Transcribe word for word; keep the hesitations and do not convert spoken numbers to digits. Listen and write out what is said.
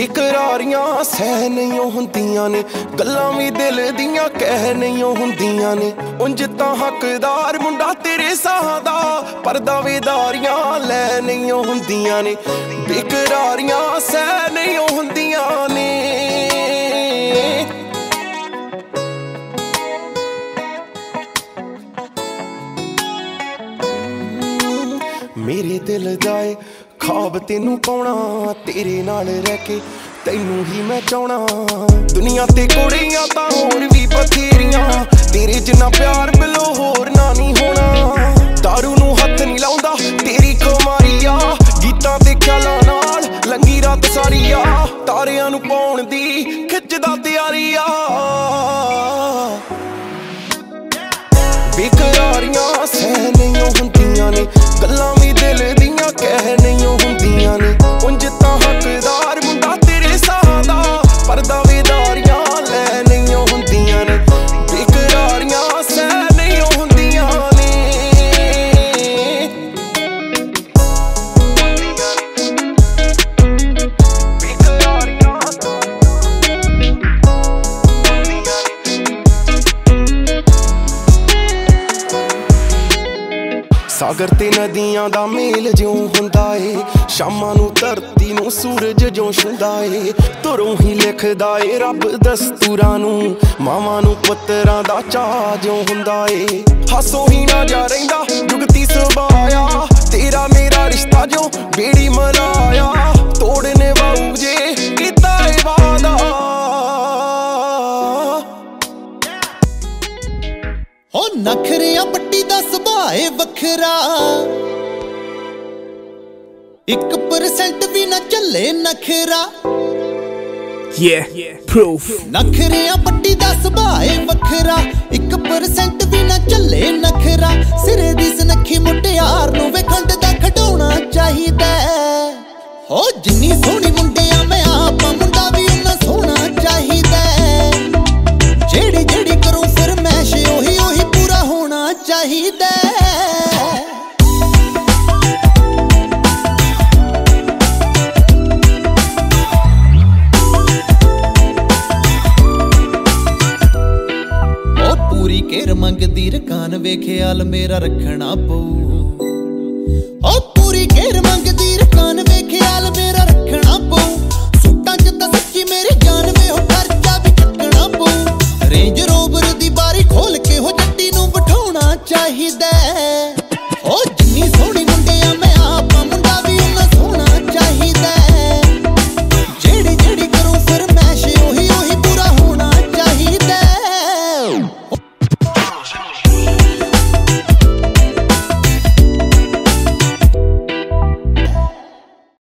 बेकरारियां सह नहीं हुंदियां ने, गल्लां भी दिल दियां कह नहीं हुंदियां ने। उंज तां हकदार मुंडा तेरे साह दा, पर दावेदारियां लै नहीं हुंदियां ने। बेकरारियां सह नहीं हुंदियां ने। मेरे दिल जाए खाब तेनू पाउणा, तेरे नाल रह के तैनू ही मैं चाहना। दुनिया ते कुड़ियां तां होर भी बथेरियां, तेरे जिन्ना प्यार मिलो होर ना नहीं होना। दारू नू हथ नहीं लाउंदा तेरी कुमारिया, गीतां ते ख्यालां नाल लंगी रात सारिया। तारियां नू पाउण दी खिचदा तैयारिया। बेकरारियां सह नहीं हुंदियां ने, गल्लां भी दिल दियां कह नहीं हुंदियां ने। उंज तां हकदार मुंडा तेरे साह दा, पर दावेदारियां लै नहीं हुंदियां ने। बेकरारियां सह नहीं हुंदियां ने। सागर ते नदियां दा मेल ज्यों हुंदा ए, शामां नू धरती नू सूरज ज्यों छुंदा ए। तुरों ही लिखदा ए रब दस्तूरां नू, मावां नू पुत्तरां दा चाऽ ज्यों हुंदा ए। हासों ही ना जा रहिंदा जुगती सुभाया, तेरा मेरा रिश्ता ज्यों बेड़ी मलाया। तोड़ने वाऊ जे कीता ए वादा, हो नखरिया पट्टी दा सुभाए वखरा। एक परसेंट भी ना चले नखरा। Yeah, proof. नखरिया पट्टी दा सुभाए वखरा, एक परसेंट भी ना चले नखरा। सिरे दी सनखी मुटियार नू वे खंड दा खडौना चाहिदा। हो जिन्नी सोहनी मुंडिया मैं आप मुंडा भी उन्ना सोहना चाहिदा। जेड़ी जेड़ी करूं फरमैश ओही ओही पूरा होना चाहिदा। ओ पूरी केर मंगदी रकान वे ख्याल मेरा रखना पऊ। ओ पूरी केर मंगदी रकान वे ख्याल मेरा रखना पऊ। सूटां च तां सच्ची मेरी जान वे हो खर्चा भी चुकना पऊ। रेंज रोवर दी बारी खोल के हो जट्टी नू बिठाउणा चाहिदा। ओ